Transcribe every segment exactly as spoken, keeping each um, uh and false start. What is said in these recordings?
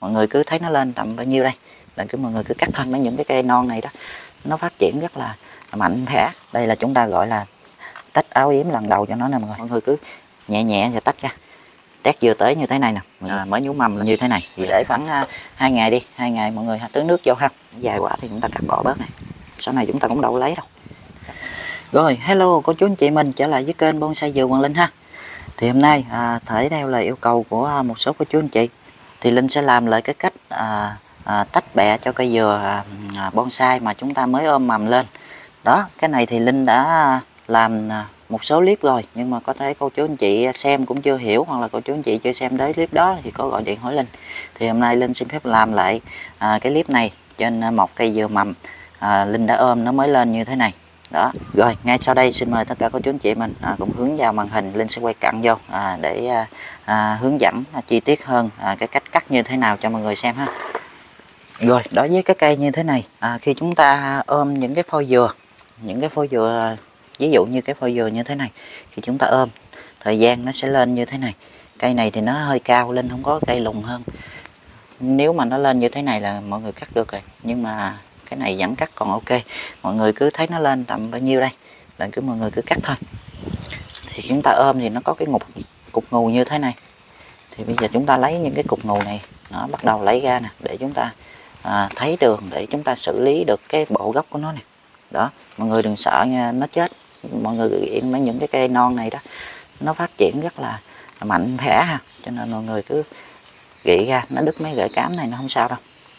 mọi người cứ thấy nó lên tầm bao nhiêu đây là cứ mọi người cứ cắt thôi. Mấy những cái cây non này đó nó phát triển rất là mạnh khỏe. Đây là chúng ta gọi là tách áo yếm lần đầu cho nó nè mọi người. Mọi người cứ nhẹ nhẹ và tách ra, tét vừa tới như thế này nè, à, mới nhú mầm như thế này thì để khoảng uh, hai ngày đi, hai ngày mọi người tưới nước vô ha. Dài quá thì chúng ta cắt bỏ bớt này, sau này chúng ta cũng đâu có lấy đâu. Rồi, hello cô chú anh chị mình trở lại với kênh Bonsai Vườn Hoàng Linh ha. Thì hôm nay à, thể theo lời yêu cầu của một số cô chú anh chị thì Linh sẽ làm lại cái cách à, à, tách bẹ cho cây dừa à, bonsai mà chúng ta mới ôm mầm lên. Đó, cái này thì Linh đã làm một số clip rồi, nhưng mà có thể cô chú anh chị xem cũng chưa hiểu, hoặc là cô chú anh chị chưa xem tới clip đó thì có gọi điện hỏi Linh. Thì hôm nay Linh xin phép làm lại à, cái clip này trên một cây dừa mầm à, Linh đã ôm nó mới lên như thế này. Đó, rồi ngay sau đây xin mời tất cả cô chú anh chị mình à, cùng hướng vào màn hình. Linh sẽ quay cận vô à, để à, à, hướng dẫn à, chi tiết hơn à, cái cách cắt như thế nào cho mọi người xem ha. Rồi, đối với cái cây như thế này à, khi chúng ta ôm những cái phôi dừa, những cái phôi dừa ví dụ như cái phôi dừa như thế này, khi chúng ta ôm thời gian nó sẽ lên như thế này. Cây này thì nó hơi cao, Linh không có cây lùn hơn. Nếu mà nó lên như thế này là mọi người cắt được rồi, nhưng mà cái này vẫn cắt còn ok. Mọi người cứ thấy nó lên tầm bao nhiêu đây là cứ mọi người cứ cắt thôi. Thì chúng ta ôm thì nó có cái ngục cục ngù như thế này. Thì bây giờ chúng ta lấy những cái cục ngù này, nó bắt đầu lấy ra nè, để chúng ta à, thấy đường để chúng ta xử lý được cái bộ gốc của nó nè. Đó, mọi người đừng sợ nha, nó chết. Mọi người nghiện mấy những cái cây non này đó, nó phát triển rất là mạnh khỏe ha, cho nên mọi người cứ gị ra, nó đứt mấy gậy cám này nó không sao đâu.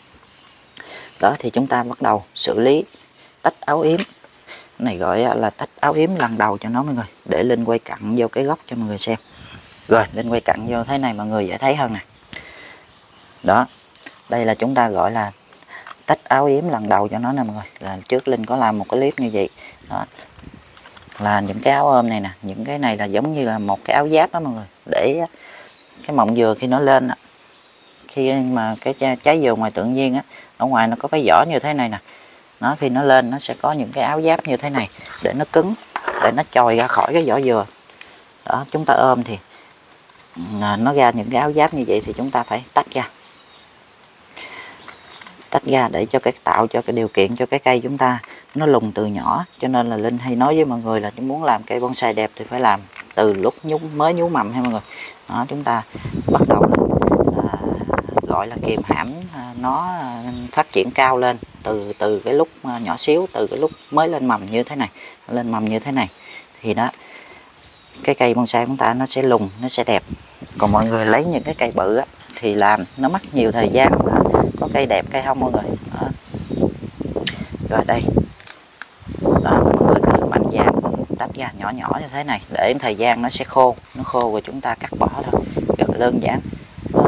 Đó, thì chúng ta bắt đầu xử lý tách áo yếm. Cái này gọi là tách áo yếm lần đầu cho nó mọi người, để Linh quay cận vô cái gốc cho mọi người xem. Rồi, Linh quay cận vô thế này mọi người dễ thấy hơn nè. Đó, đây là chúng ta gọi là tách áo yếm lần đầu cho nó nè mọi người. Là trước Linh có làm một cái clip như vậy. Đó, là những cái áo ôm này nè, những cái này là giống như là một cái áo giáp đó mọi người, để cái mọng dừa khi nó lên, khi mà cái trái dừa ngoài tự nhiên á, ở ngoài nó có cái vỏ như thế này nè, nó khi nó lên nó sẽ có những cái áo giáp như thế này để nó cứng, để nó trồi ra khỏi cái vỏ dừa. Đó, chúng ta ôm thì nó ra những cái áo giáp như vậy thì chúng ta phải tách ra, tách ra để cho cái tạo cho cái điều kiện cho cái cây chúng ta nó lùn từ nhỏ. Cho nên là Linh hay nói với mọi người là chúng muốn làm cây bonsai đẹp thì phải làm từ lúc nhú, mới nhú mầm ha mọi người. Đó, chúng ta bắt đầu à, gọi là kiềm hãm à, nó phát triển cao lên từ từ cái lúc nhỏ xíu, từ cái lúc mới lên mầm như thế này, lên mầm như thế này thì đó, cái cây bonsai của chúng ta nó sẽ lùn, nó sẽ đẹp. Còn mọi người lấy những cái cây bự á, thì làm nó mất nhiều thời gian, có cây đẹp cây không mọi người. Đó. Rồi đây, đó, mọi người cứ mạnh dạn tách ra nhỏ nhỏ như thế này, để thời gian nó sẽ khô, nó khô rồi chúng ta cắt bỏ thôi, rất là đơn giản. Đó.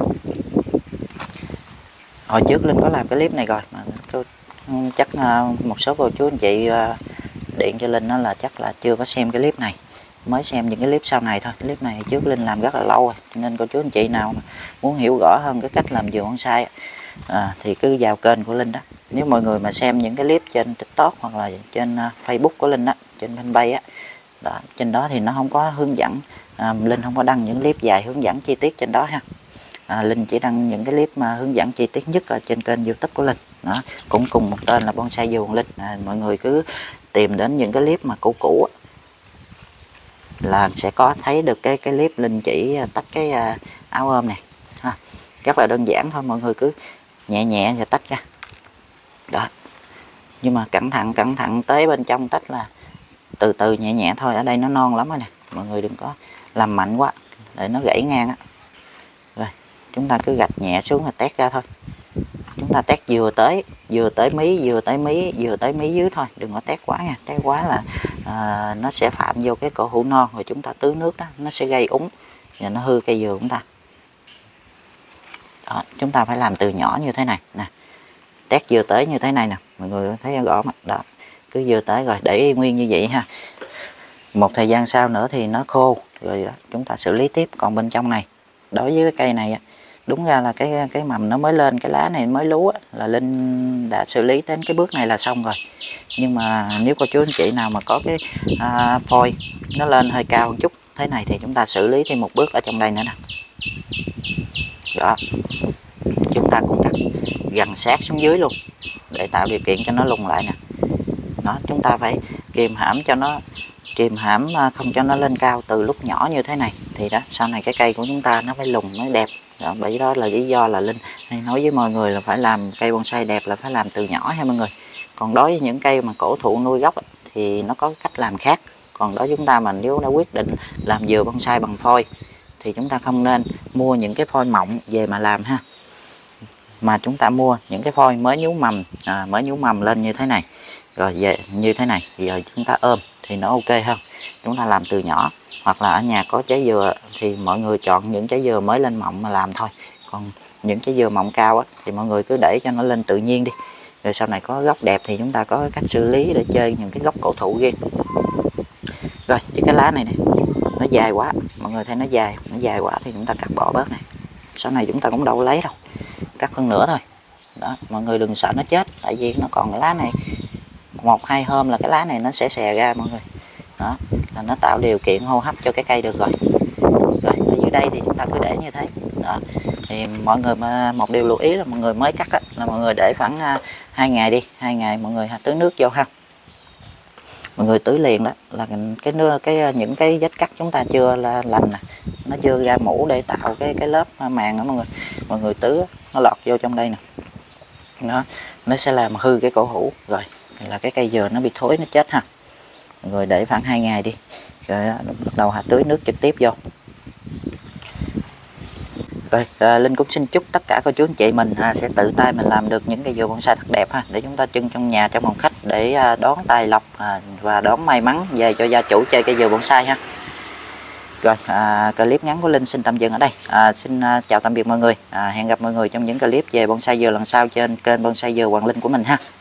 Hồi trước Linh có làm cái clip này rồi mà chắc một số cô chú anh chị điện cho Linh đó là chắc là chưa có xem cái clip này, mới xem những cái clip sau này thôi. Clip này trước Linh làm rất là lâu rồi, nên cô chú anh chị nào muốn hiểu rõ hơn cái cách làm vườn bonsai à, thì cứ vào kênh của Linh đó. Nếu mọi người mà xem những cái clip trên TikTok hoặc là trên uh, Facebook của Linh đó, trên fanpage á, đó, trên đó thì nó không có hướng dẫn, à, Linh không có đăng những clip dài hướng dẫn chi tiết trên đó ha. À, Linh chỉ đăng những cái clip mà hướng dẫn chi tiết nhất ở trên kênh YouTube của Linh. Đó, cũng cùng một tên là Bonsai Vườn Linh. À, mọi người cứ tìm đến những cái clip mà cũ cũ là sẽ có thấy được cái cái clip Linh chỉ tách cái uh, áo ôm này ha. Rất là đơn giản thôi, mọi người cứ nhẹ nhẹ và tách ra. Đó, nhưng mà cẩn thận cẩn thận tới bên trong tách là từ từ nhẹ nhẹ thôi. Ở đây nó non lắm rồi nè, mọi người đừng có làm mạnh quá để nó gãy ngang á. Rồi chúng ta cứ gạch nhẹ xuống và tét ra thôi. Chúng ta tét vừa tới vừa tới mí vừa tới mí vừa tới mí dưới thôi, đừng có tét quá nha. Tét quá là à, nó sẽ phạm vô cái cổ hũ non, rồi chúng ta tưới nước đó nó sẽ gây úng và nó hư cây dừa của chúng ta. Đó, chúng ta phải làm từ nhỏ như thế này nè, tét vừa tới như thế này nè, mọi người thấy rõ mà. Đó, cứ vừa tới rồi để nguyên như vậy ha. Một thời gian sau nữa thì nó khô rồi đó, chúng ta xử lý tiếp. Còn bên trong này, đối với cái cây này đúng ra là cái cái mầm nó mới lên, cái lá này mới lú á, là Linh đã xử lý đến cái bước này là xong rồi. Nhưng mà nếu cô chú anh chị nào mà có cái à, phôi nó lên hơi cao một chút thế này thì chúng ta xử lý thêm một bước ở trong đây nữa nè. Đó, chúng ta cũng cắt gần sát xuống dưới luôn để tạo điều kiện cho nó lùng lại nè. Đó, chúng ta phải kìm hãm cho nó kìm hãm không cho nó lên cao từ lúc nhỏ như thế này, thì đó sau này cái cây của chúng ta nó phải lùng mới đẹp. Đó, bởi đó là lý do là Linh hay nói với mọi người là phải làm cây bonsai đẹp là phải làm từ nhỏ ha mọi người. Còn đối với những cây mà cổ thụ nuôi gốc thì nó có cách làm khác. Còn đó chúng ta mà nếu đã quyết định làm dừa bonsai bằng phôi thì chúng ta không nên mua những cái phôi mọng về mà làm ha, mà chúng ta mua những cái phôi mới nhú mầm à, mới nhú mầm lên như thế này, rồi về như thế này thì giờ chúng ta ôm thì nó ok hơn. Chúng ta làm từ nhỏ, hoặc là ở nhà có trái dừa thì mọi người chọn những trái dừa mới lên mọng mà làm thôi. Còn những trái dừa mọng cao á, thì mọi người cứ để cho nó lên tự nhiên đi, rồi sau này có gốc đẹp thì chúng ta có cách xử lý để chơi những cái gốc cổ thụ riêng. Rồi chứ cái lá này nè nó dài quá, mọi người thấy nó dài nó dài quá thì chúng ta cắt bỏ bớt này, sau này chúng ta cũng đâu lấy đâu, cắt phân nửa thôi. Đó, mọi người đừng sợ nó chết, tại vì nó còn cái lá này một hai hôm là cái lá này nó sẽ xè ra mọi người. Đó là nó tạo điều kiện hô hấp cho cái cây được rồi. Rồi ở dưới đây thì chúng ta cứ để như thế. Đó thì mọi người mà một điều lưu ý là mọi người mới cắt á, là mọi người để khoảng hai ngày đi, hai ngày mọi người tưới nước vô ha. Mọi người tưới liền đó là cái nước cái những cái vết cắt chúng ta chưa là lành nè, nó chưa ra mũ để tạo cái cái lớp màng đó mọi người. Mọi người tưới nó lọt vô trong đây nè, nó nó sẽ làm hư cái cổ hũ, rồi là cái cây dừa nó bị thối nó chết ha. Mọi người để khoảng hai ngày đi, rồi bắt đầu hạt tưới nước trực tiếp vô. Rồi à, Linh cũng xin chúc tất cả cô chú anh chị mình à, sẽ tự tay mình làm được những cây dừa bonsai thật đẹp ha, để chúng ta trưng trong nhà, trong phòng khách để à, đón tài lộc à, và đón may mắn về cho gia chủ chơi cây dừa bonsai ha. Rồi à, clip ngắn của Linh xin tạm dừng ở đây. À, xin à, chào tạm biệt mọi người. À, hẹn gặp mọi người trong những clip về bonsai dừa lần sau trên kênh Bonsai Dừa Hoàng Linh của mình ha.